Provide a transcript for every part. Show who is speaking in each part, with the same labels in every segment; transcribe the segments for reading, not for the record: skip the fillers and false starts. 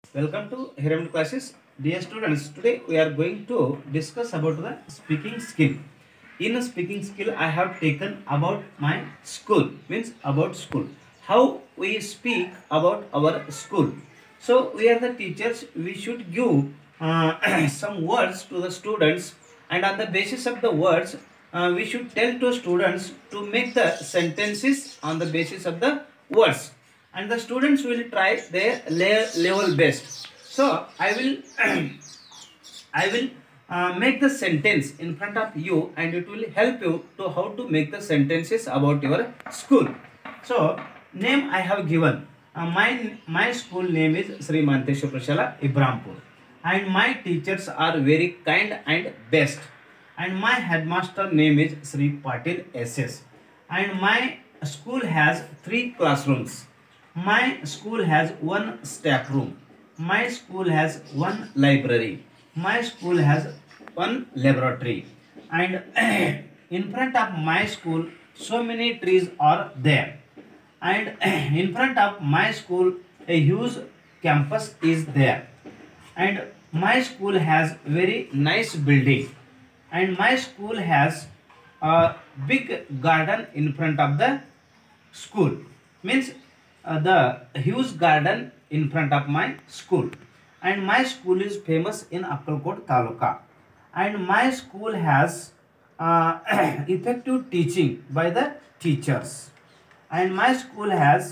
Speaker 1: Welcome to Hiram classes. Dear students, today we are going to discuss about the speaking skill. In a speaking skill, I have taken about my school, means about school. How we speak about our school. So we are the teachers, we should give some words to the students, and on the basis of the words, we should tell to students to make the sentences on the basis of the words, and the students will try their level best. So I will I will make the sentence in front of you, and it will help you to how to make the sentences about your school. So name I have given. My school name is Sri Manteshwar Prashala Ibrahimpur, and my teachers are very kind and best. And my headmaster name is Sri Patil SS. And my school has 3 classrooms. My school has 1 staff room. My school has 1 library. My school has 1 laboratory. And in front of my school, so many trees are there. And in front of my school, a huge campus is there. And my school has very nice building. And my school has a big garden in front of the school, means the huge garden in front of my school. And my school is famous in Akkalkot Taluka, and my school has effective teaching by the teachers. And my school has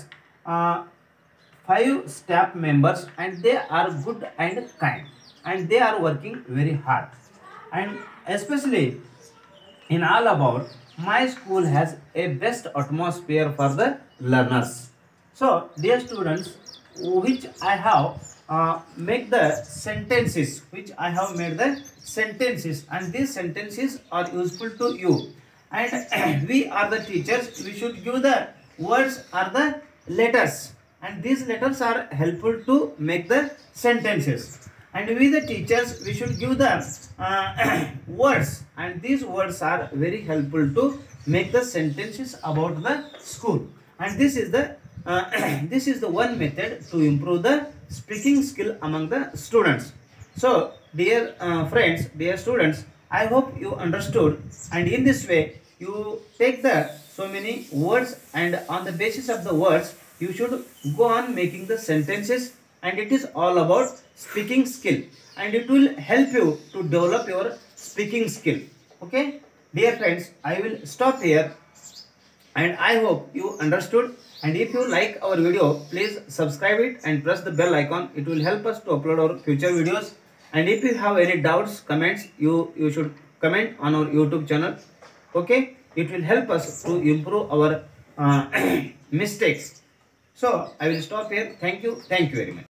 Speaker 1: 5 staff members, and they are good and kind, and they are working very hard. And especially in all about, my school has a best atmosphere for the learners. So dear students, which I have make the sentences, which I have made the sentences, and these sentences are useful to you. And we are the teachers, we should give the words or the letters, and these letters are helpful to make the sentences. And we the teachers, we should give the words, and these words are very helpful to make the sentences about the school. And this is the this is the one method to improve the speaking skill among the students. So dear friends, dear students, I hope you understood, and in this way you take the so many words, and on the basis of the words you should go on making the sentences, and it is all about speaking skill, and it will help you to develop your speaking skill. Okay, dear friends, I will stop here, and I hope you understood. And if you like our video, please subscribe it and press the bell icon. It will help us to upload our future videos. And if you have any doubts, comments, you should comment on our YouTube channel. Okay, it will help us to improve our mistakes. So I will stop here. Thank you very much.